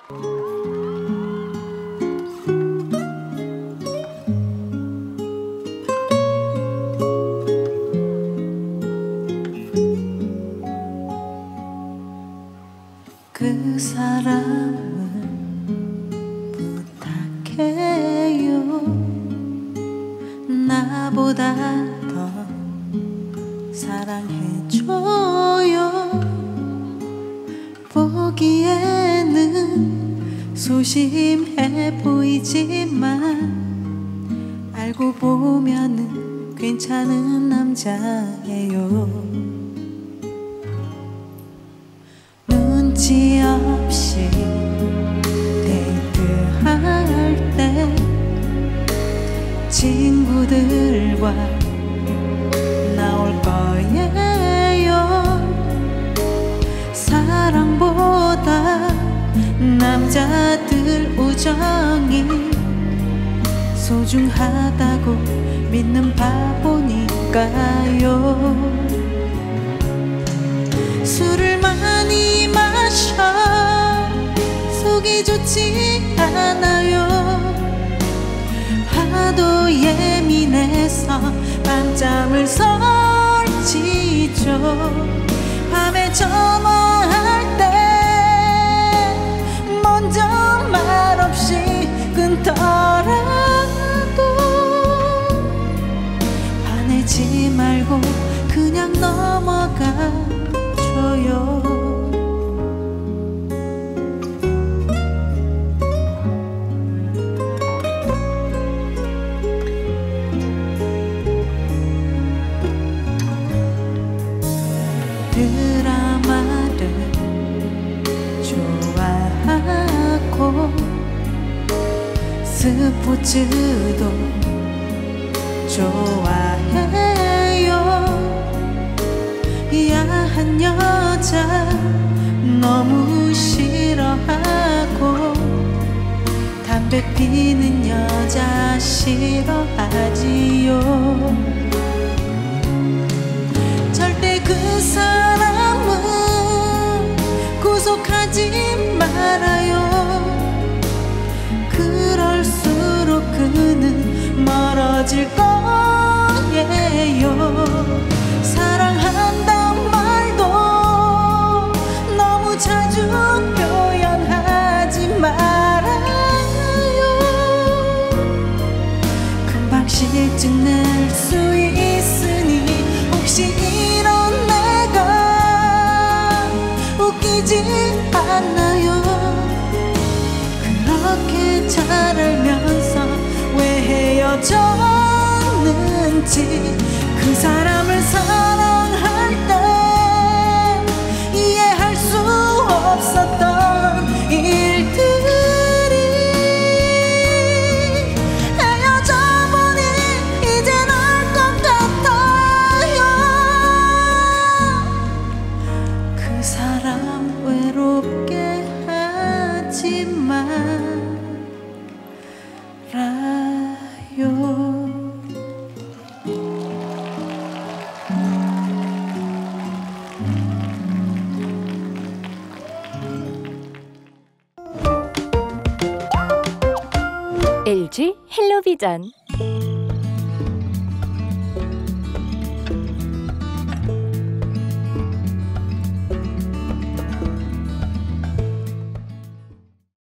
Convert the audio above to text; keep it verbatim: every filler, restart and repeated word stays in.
그 사람을 부탁해요. 나보다 더 사랑해줘요. 보기에는 소심해 보이지만 알고 보면은 괜찮은 남자예요. 눈치 없이 데이트할 때 친구들과 나올 거예요. 사랑보다 남자들 우정이 소중하다고 믿는 바보니까요. 술을 많이 마셔 속이 좋지 않아요. 하도 예민해서 밤잠을 설치죠. 밤에 전화할 때 먼저 말없이 끊더라도 화내지 말고 그냥 넘어가 드라마를 좋아하고 스포츠도 좋아해요. 야한 여자 너무 싫어하고 담배 피는 여자 싫어하지요. 절대 그 사람은 구속하지 말아요. 그럴수록 그는 멀어질 거예요. 사랑한단 말도 너무 자주 표현하지 말아요. 금방 실증 낼 수 있으니 혹시 이런 내가 웃기지 않나요? 그렇게 잘 알면서 왜 헤어졌는지 그 사람을 사랑할 때 이해할 수 없었던 일들이 헤어져보니 이젠 알 것 같아요. 그 사람 외롭게 하지 말아요. 엘지 헬로비전